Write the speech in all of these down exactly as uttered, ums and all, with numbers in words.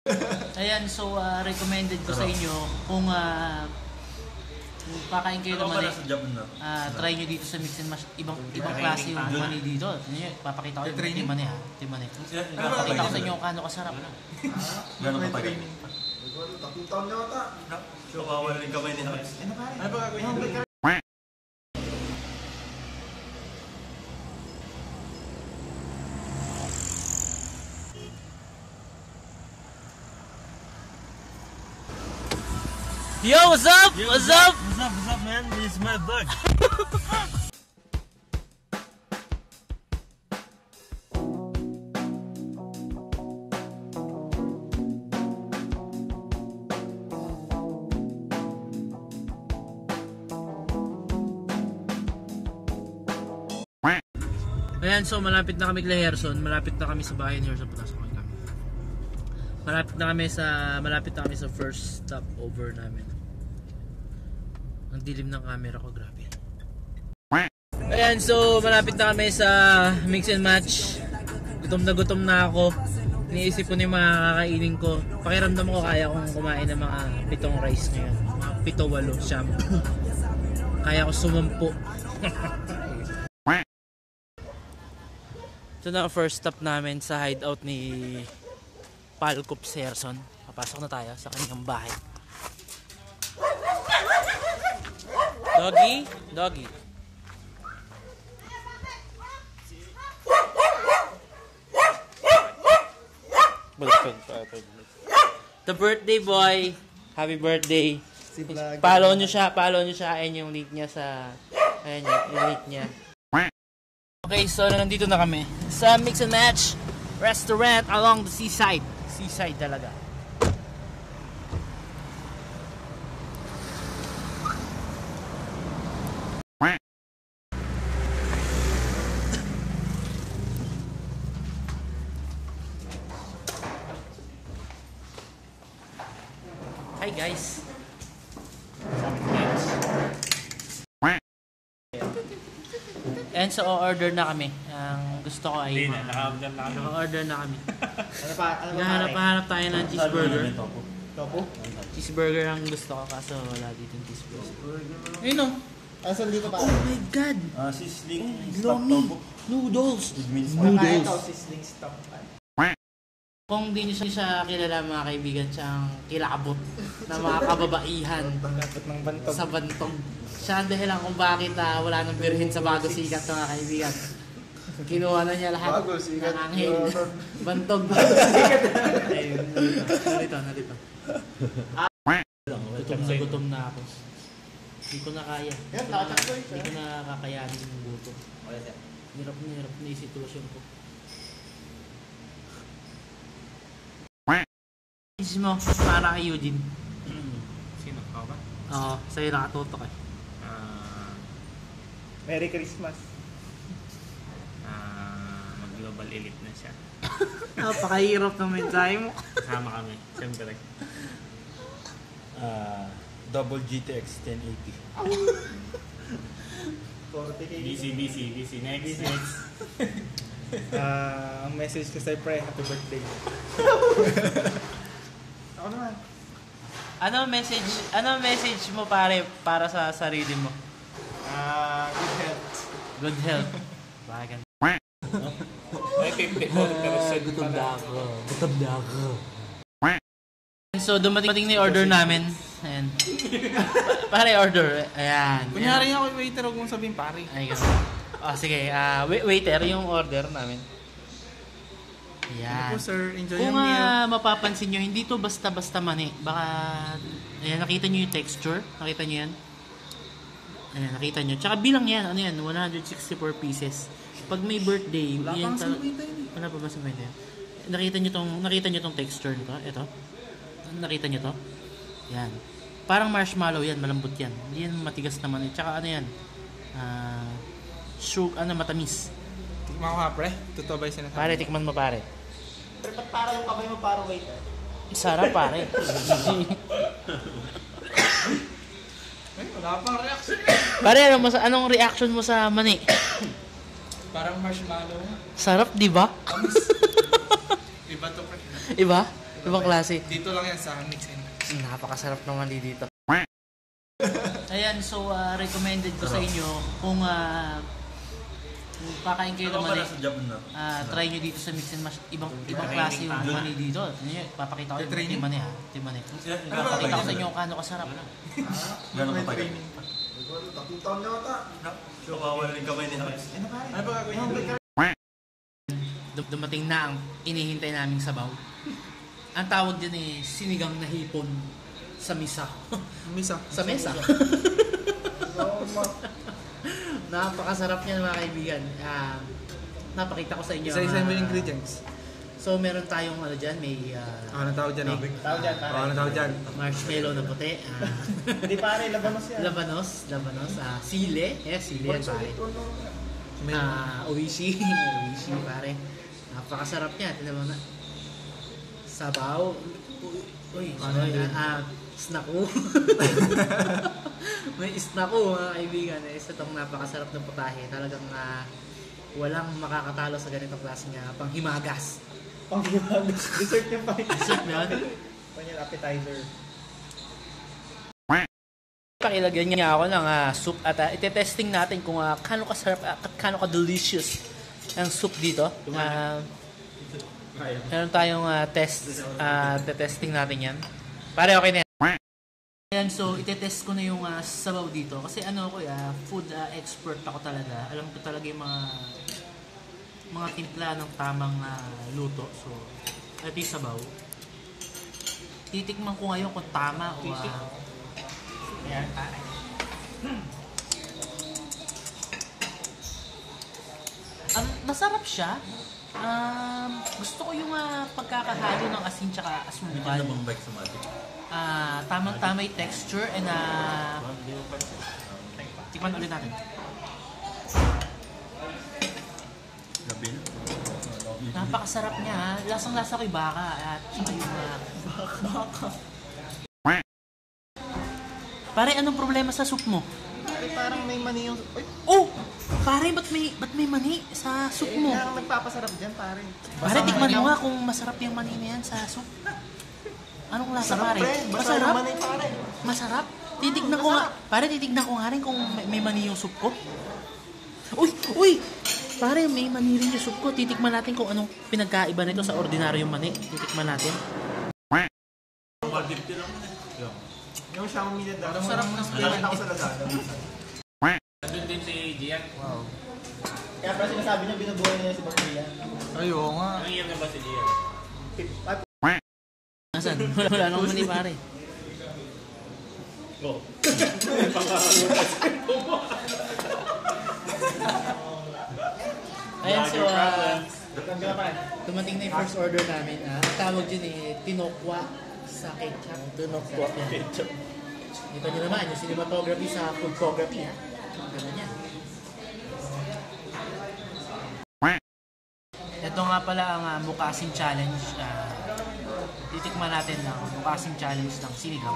Ayan, so uh, recommended ko sa inyo kung uh, kung kakain kayo ng mani, uh, try nyo dito sa Mix and Match. Ibang, ibang klase yung mani dito. Papakita ko yung mani ha. Yung mani. Papakita ko sa inyo kung ano kasarap. Gano'n ka tayo? Tatlong taon na ata. So, kawal rin kamay ni Hans. Ano ba? Ano ba gagawin? Yo, what's up? Yo, what's up? What's up? What's up, man? This is my dog. Ayan, so malapit na kami kay Herson, malapit na kami sa bahay ni Herson, putasok kami. Malapit na kami sa malapit na kami sa first stop over namin. Ang dilim ng camera ko, grabe. Ayan, so malapit na kami sa Mix and Match. Gutom na gutom na ako. Iniisip ko na yung mga kakainin ko. Pakiramdam ko kaya kong kumain ng mga pitong rice ngayon. Mga pito, walo, siyam. Kaya ko sumampu. Ito na ang first stop namin sa hideout ni Palcop Serson. Papasok na tayo sa kanyang bahay. Doggy, doggy. The birthday boy. Happy birthday. Follow nyo siya, follow nyo siya. Ayan yung link niya sa... Ayan yung link niya. Okay, so nandito na kami sa Mix and Match restaurant along the seaside. Seaside talaga. Hi guys. And so, order na kami. Ang gusto ko ay... Hindi na, naka-order na kami. Naka-order na kami. Ano pa? Ano pa? Hanap-hanap tayo ng cheeseburger. Topo? Cheeseburger ang gusto ko, kaso wala dito yung cheeseburger. Ayun o. Asan dito pa? Oh my God! Ah, sisling. Lomi! Noodles! Noodles! Ito, sisling stock. Kung di nyo siya kilala mga kaibigan, siyang kilabot na mga kababaihan ng bantog. sa bantog. Siya ang dahilan kung bakit uh, wala nang birhin sa bago sikat mga kaibigan. Kinuha na niya lahat Bago sikat. ng anghel. Bantog, bago sikat. Ayun, narito, narito. Gutom na gutom na ako. Hindi ko na kaya. Hindi ko na kakayanin yung gutom. Hirap na hirap na yung sitwasyon ko. Is mo para kay Eugene. Sino ka ba? Oo, sa'yo nakatutok eh. Ah, Merry Christmas. ah, mag-global elite na siya. Napakahirap ng mensahe mo. Kasama kami, siyempre. Ah, double G T X ten eighty. forty K. Busy, busy, busy. Next, next. Ah, ang message ko sa'yo, pre, happy birthday. Ako naman. Ano message, ano message mo pare para sa sarili mo? Ah, good health. Good health. Bagan. May fifty-four percent Gutom na ako. Gutom na ako. So dumating na yung order namin. Ayan. Pa pare order. Ayan. Kunyari ako yung waiter, huwag mong sabihin pare. Ay, ganun. Oh, sige. Uh, waiter, yung order namin. Ayan. Ano po sir, enjoy Kung yung meal. uh, mapapansin nyo, hindi to basta-basta mani. Baka, ayan, nakita nyo yung texture. Nakita nyo yan? Ayan, nakita nyo. Tsaka bilang yan, ano yan, one hundred sixty-four pieces. Pag may birthday, wala yan, pang sumita yun. wala pa ba sumita yan? Nakita nyo tong, nakita nyo tong texture nito? Ito. Nakita nyo to? Yan. Parang marshmallow yan, malambot yan. Hindi yan matigas naman. Tsaka ano yan? Ah... Uh, Shug, ano, matamis. Tikman ko ha, pre. Totoo ba yung sinasabi? Pare, tikman mo, pare. Pre, ba't para yung kamay mo para waiter? Sarap, pare. Ay, wala pang reaction. Pare, ano, mas, anong reaction mo sa mani? Parang marshmallow. Sarap, di ba? Iba to, pre. Iba? Ibang klase. Dito lang yan sa mix and match. Mm, napakasarap ng mani dito. Ayan, so uh, recommended ko sa inyo kung uh, kung kakain kayo ng Ano mani, pala sa job na? uh, try nyo dito sa mix and match. Ibang, ibang klase yung mani dito. Tignan nyo, papakita ko yung yung mani ha. Ito yung mani. Papakita ko sa inyo kung kano kasarap. Gano'ng katagal? Tatlong taon na ata. Kawawa rin kamay ni Alex. Ano ba? Ano ba gagawin niyo? Dum- Dumating na ang inihintay naming sabaw. Ang tawag din eh, sinigang na hipon sa misa. Misa. Sa mesa. Napakasarap niyan mga kaibigan. Uh, napakita ko sa inyo. Isa-isa mo ah, yung ingredients. So meron tayong ano dyan, may uh, Ano tawag dyan? may Tawag dyan. Ano tawag dyan? marshmallow na puti. ah, Hindi pare, labanos yan. labanos, labanos, ah, sile. Yes, sile yan pare. May Ah, uwishi. Uwishi pare. Napakasarap niya. Tignan mo na. Sabaw. Uy, Ano sorry. yun? Ah, snaku. May snaku mga kaibigan. Eh, isa itong napakasarap ng putahe. Talagang ah, walang makakatalo sa ganitong klase nga panghimagas. pang-himagas. Dessert yung pa. Dessert na yun. Panyang appetizer. Pakilagyan niya ako ng ah, soup at uh, ite-testing natin kung uh, kano kasarap at uh, kano ka-delicious ang soup dito. Uh, meron tayong uh, test, uh, te-testing natin yan. Pare, okay na yan. Ayan, so ite-test ko na yung uh, sabaw dito. Kasi ano ako, uh, food uh, expert ako talaga. Alam ko talaga yung mga mga timpla ng tamang uh, luto. So, ito yung sabaw. Titikman ko ngayon kung tama o... Uh, Ayan, pare. Um, masarap siya. Um, gusto ko yung uh, pagkakahalo ng asin tsaka asukal. Ano bang bike sa matik? Ah, tamang-tama yung texture and uh, tikman ulit natin. Gabi na. Napakasarap niya ha. Lasang-lasa ko yung baka at saka yung uh, baka. Pare, anong problema sa soup mo? Pare, parang may mani yung... Uy! Oh! Pare, ba't may, ba't may mani sa soup mo? Parang nagpapasarap dyan, pare. Pare, tikman mo nga kung masarap yung mani na yan sa soup. Anong lasa, pare? Masarap? Mani, pare. Masarap? Titignan ko nga. Pare, titignan ko nga rin kung may, may mani yung soup ko. Uy! Uy! Pare, may mani rin yung soup ko. Titikman natin kung anong pinagkaiba nito sa ordinaryong mani. Titikman natin. one fifty lang. Yung siya umilad na. Ang sarap ng Kailan ako sa Lazada. Nandun din si Gian. Wow. Kaya pala sinasabi niya binubuhay niya si Bakriya. Ay, oo nga. Nangyayam na ba si Gian? Nasaan? Wala nang mani, pare. Oo. Ayan, so, uh, Tanggal na pa rin. dumating na yung first order namin. Ah, ang tawag yun eh, tinokwa sa ketchup. Tinokwa sa ketchup. Ito nyo naman, yung cinematography sa foodography, ha? Ganun yan. Ito nga pala ang uh, Mukasim Challenge. Uh, titikman natin ang Mukasim Challenge ng sinigang.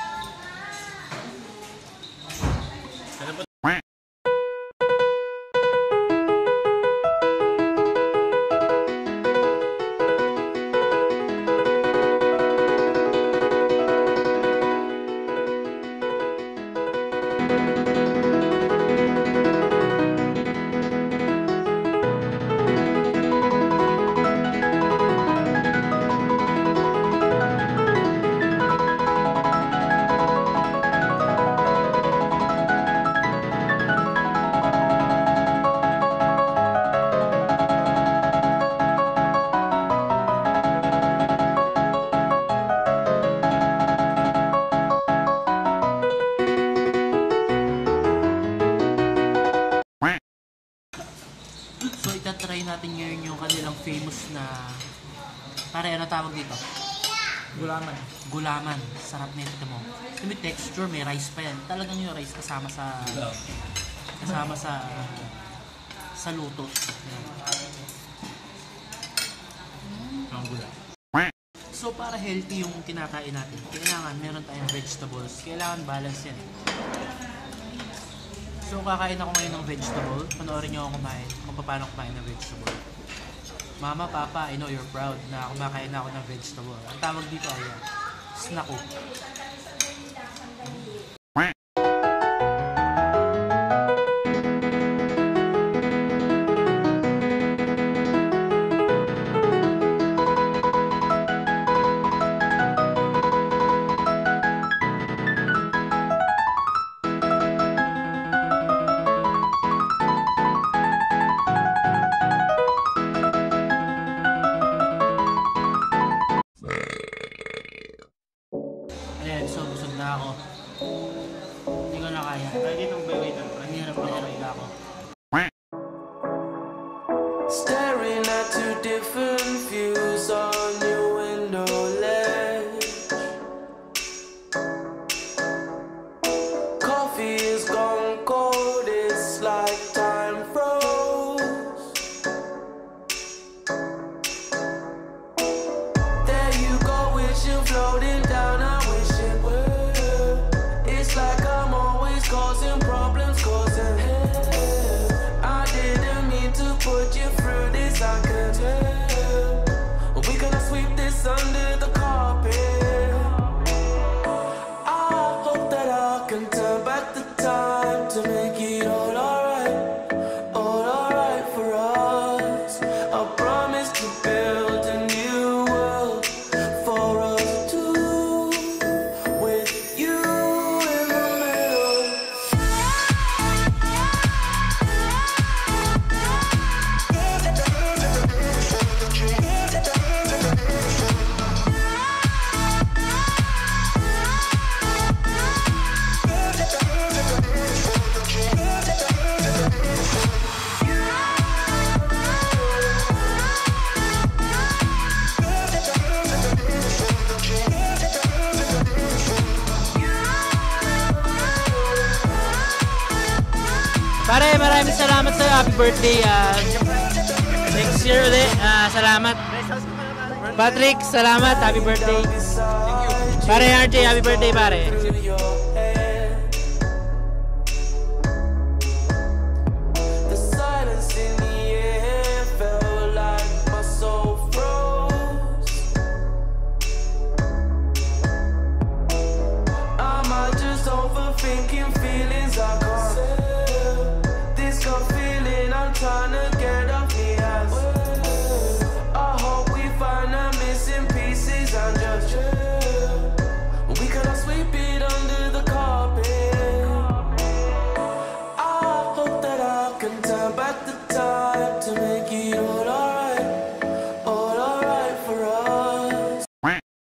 So itatry natin ngayon yung kanilang famous na, pare, ano tawag dito? Gulaman. Gulaman. Sarap nito, ito mo. Ito may texture, may rice pa yan. Talagang yung rice kasama sa kasama sa sa luto. Ang gula. So para healthy yung kinakain natin, kailangan meron tayong vegetables. Kailangan balance yan. So kakain ako ngayon ng vegetable. Panoorin nyo ako kumain kung paano kumain ng vegetable. Mama, Papa, I know you're proud na kumakain na ako ng vegetable. Ang tawag dito ay uh, snack ko. Ayan, so busog na ako. Hindi ko na kaya. Lagi itong bayway doon. Ang hirap na hirap na ako. Staring at two different views on your window ledge. Coffee is gone cold, it's like time froze. There you go, wishing floating down, I wish it were. It's like I'm always causing problems, causing hell. I didn't mean to put you through this, I can tell. We gonna sweep this under the carpet. I hope that I can turn back the time to make it all alright, all alright for us. I promise to build a new world for us two, with you in the middle. Pare, maraming salamat sa'yo. Happy birthday. Uh, next year ulit. Uh, salamat. Patrick, salamat. Happy birthday. Pare, R J, happy birthday, pare.